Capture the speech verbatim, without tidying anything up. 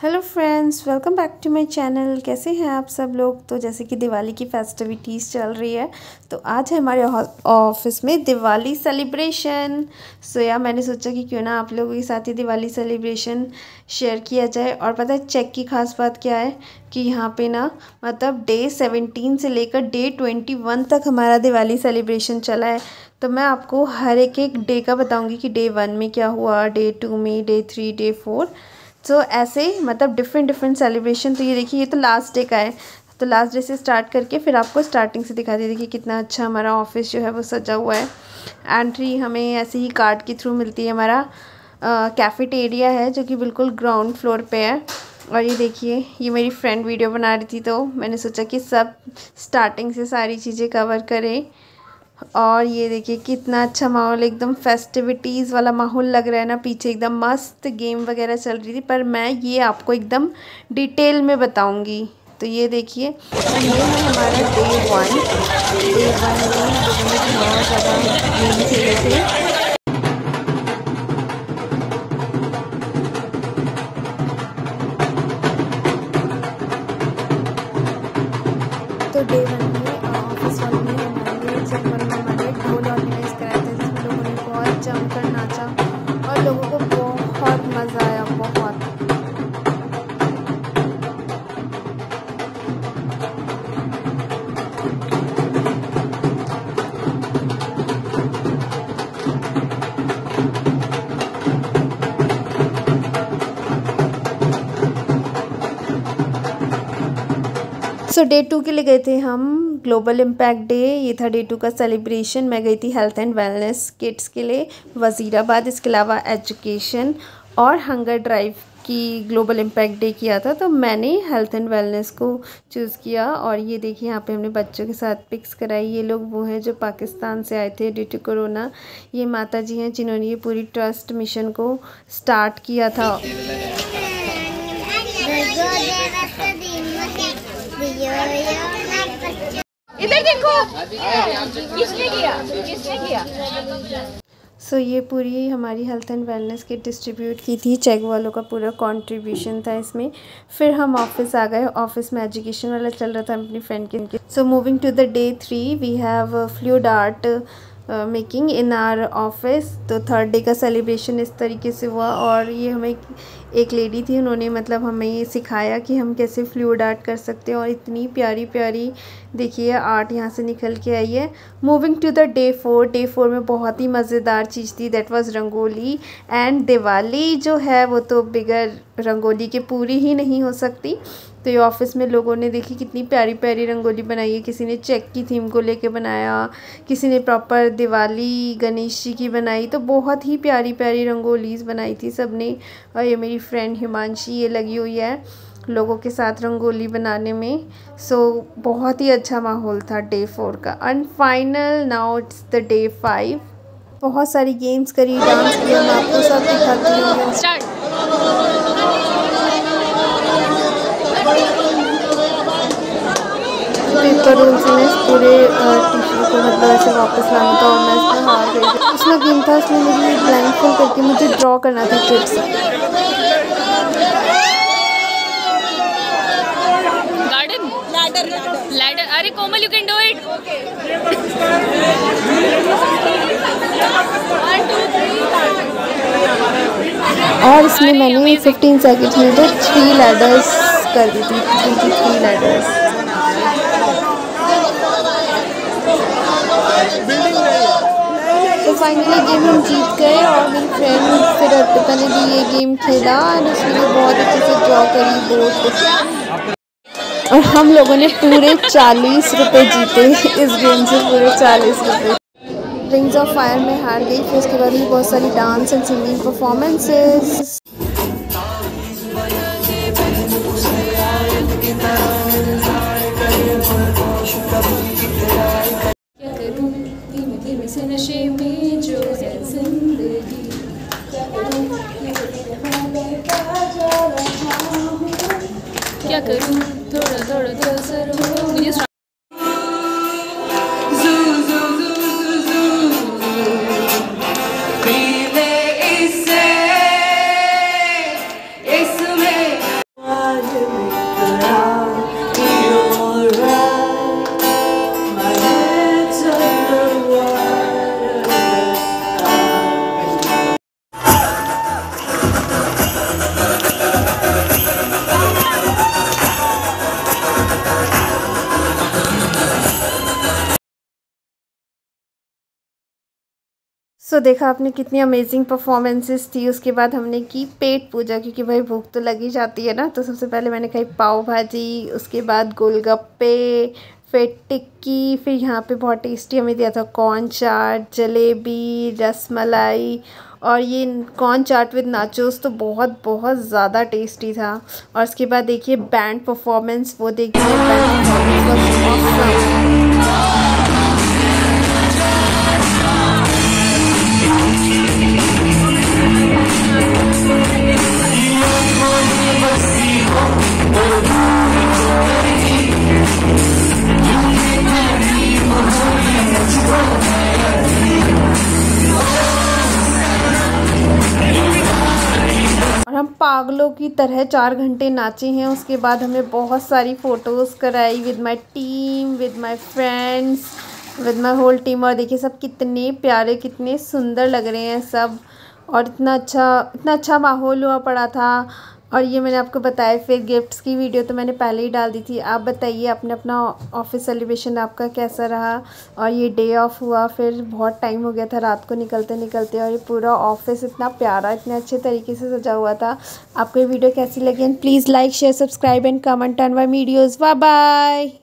Hello friends, welcome back to my channel. कैसे हैं आप सब लोग। तो जैसे कि दिवाली की फेस्टिविटीज़ चल रही है, तो आज है हमारे ऑफिस में दिवाली सेलिब्रेशन। सो या मैंने सोचा कि क्यों ना आप लोगों के साथ ही दिवाली सेलिब्रेशन शेयर किया जाए। और पता है चेक की खास बात क्या है कि यहाँ पे ना मतलब डे सेवनटीन से लेकर डे ट्वेंटी वन तक हमारा दिवाली सेलिब्रेशन चला है। तो मैं आपको हर एक एक डे का बताऊँगी कि डे वन में क्या हुआ, डे टू में, day three, day four. So so, ऐसे मतलब डिफरेंट डिफरेंट सेलिब्रेशन। तो ये देखिए, ये तो लास्ट डे का है। तो लास्ट डे से स्टार्ट करके फिर आपको स्टार्टिंग से दिखा दी। देखिए कितना अच्छा हमारा ऑफिस जो है वो सजा हुआ है। एंट्री हमें ऐसे ही कार्ड के थ्रू मिलती है। हमारा कैफेटेरिया है जो कि बिल्कुल ग्राउंड फ्लोर पे है। और ये देखिए, ये मेरी फ्रेंड वीडियो बना रही थी, तो मैंने सोचा कि सब स्टार्टिंग से सारी चीज़ें कवर करें। और ये देखिए कितना अच्छा माहौल, एकदम फेस्टिविटीज़ वाला माहौल लग रहा है ना। पीछे एकदम मस्त गेम वगैरह चल रही थी, पर मैं ये आपको एकदम डिटेल में बताऊंगी। तो ये देखिए, ये है हमारा डे वन। डे वन में लोगों ने बहुत ज़्यादा गेम खेले थे। तो डे वन में ऑफिस वालों ने हमारे लिए जब वन में हमारे ढोल ऑर्गेनाइज कराया था, जिसमें लोगों ने बहुत जमकर नाचा और लोगों को बहुत मज़ा आया, बहुत। सो डे टू के लिए गए थे हम, ग्लोबल इम्पैक्ट डे। ये था डे टू का सेलिब्रेशन। मैं गई थी हेल्थ एंड वेलनेस किड्स के लिए वज़ीराबाद। इसके अलावा एजुकेशन और हंगर ड्राइव की ग्लोबल इम्पैक्ट डे किया था, तो मैंने हेल्थ एंड वेलनेस को चूज़ किया। और ये देखिए, यहाँ पे हमने बच्चों के साथ पिक्स कराई। ये लोग वो हैं जो पाकिस्तान से आए थे ड्यू टू कोरोना। ये माता जी हैं जिन्होंने ये पूरी ट्रस्ट मिशन को स्टार्ट किया था। इधर देखो, किसने किया किसने किया सो so, ये पूरी हमारी हेल्थ एंड वेलनेस की डिस्ट्रीब्यूट की थी। चेक वालों का पूरा कंट्रीब्यूशन था इसमें। फिर हम ऑफिस आ गए। ऑफिस में एजुकेशन वाला चल रहा था अपनी फ्रेंड के। So moving to the day three, we have fluid art making in our office. तो थर्ड डे का सेलिब्रेशन इस तरीके से हुआ। और ये हमें एक लेडी थी, उन्होंने मतलब हमें ये सिखाया कि हम कैसे फ्लूइड आर्ट कर सकते हैं। और इतनी प्यारी प्यारी देखिए आर्ट यहाँ से निकल के आई है। Moving to the day four, day four में बहुत ही मज़ेदार चीज़ थी, that was rangoli. And Diwali जो है वो तो बिगर रंगोली के पूरी ही नहीं हो सकती। तो ये ऑफिस में लोगों ने देखी कितनी प्यारी प्यारी रंगोली बनाई है। किसी ने चेक की थीम को लेके बनाया, किसी ने प्रॉपर दिवाली गणेश जी की बनाई। तो बहुत ही प्यारी प्यारी रंगोलीज़ बनाई थी सबने। और ये मेरी फ्रेंड हिमांशी ये लगी हुई है लोगों के साथ रंगोली बनाने में। सो so, बहुत ही अच्छा माहौल था डे फोर का। And final now it's the day five. बहुत सारी गेम्स करी, डांस किया, मैं आपको सब दिखाती हूँ। पेपर रोल से मैं इस पूरे टिश्यू को मतलब ऐसे वापस लाना था, और मैं इसमें हार गई थी। उसमें गेम था, उसमें मेरी ब्लाइंड फोल्ड करके मुझे ड्रॉ करना था चिप्स। गार्डन लैडर लैडर अरे Komal, you can do it. और इसमें मैंने फिफ्टीन सेकेंड्स में जो थ्री लैडर्स कर दी थी, थ्री की थ्री लैडर्स। तो फाइनली गेम हम जीत गए। और मेरी फ्रेंड फिर अर्पिता ने भी ये गेम खेला और उसमें बहुत अच्छे से ड्रॉ करी बोर्ड पे। और हम लोगों ने पूरे चालीस रुपए जीते इस गेम से, पूरे चालीस रुपए। रिंग्स ऑफ फायर में हार गई। फिर उसके बाद में बहुत सारी डांस एंड सिंगिंग परफॉर्मेंसेस। क्या करूं, थोड़ा थोड़ा थोड़ा सर मुझे सो so, देखा आपने कितनी अमेजिंग परफॉर्मेंसेस थी। उसके बाद हमने की पेट पूजा, क्योंकि भाई भूख तो लगी जाती है ना। तो सबसे पहले मैंने खाई पाव भाजी, उसके बाद गोलगप्पे, फिर टिक्की, फिर यहाँ पे बहुत टेस्टी हमें दिया था कॉर्न चाट, जलेबी, रसमलाई, और ये कॉर्न चाट विद नाचोस तो बहुत बहुत ज़्यादा टेस्टी था। और उसके बाद देखिए बैंड परफॉर्मेंस, वो देखिए बैंड परफॉर्मेंस पागलों की तरह चार घंटे नाचे हैं। उसके बाद हमें बहुत सारी फ़ोटोज़ कराई with my team, with my friends, with my whole team. और देखिए सब कितने प्यारे, कितने सुंदर लग रहे हैं सब, और इतना अच्छा इतना अच्छा माहौल हुआ पड़ा था। और ये मैंने आपको बताया। फिर गिफ्ट्स की वीडियो तो मैंने पहले ही डाल दी थी। आप बताइए अपने अपना ऑफिस सेलिब्रेशन आपका कैसा रहा। और ये डे ऑफ हुआ, फिर बहुत टाइम हो गया था रात को निकलते निकलते, और ये पूरा ऑफिस इतना प्यारा, इतने अच्छे तरीके से सजा हुआ था। आपको ये वीडियो कैसी लगी, and please like share subscribe and comment on my videos. Bye bye.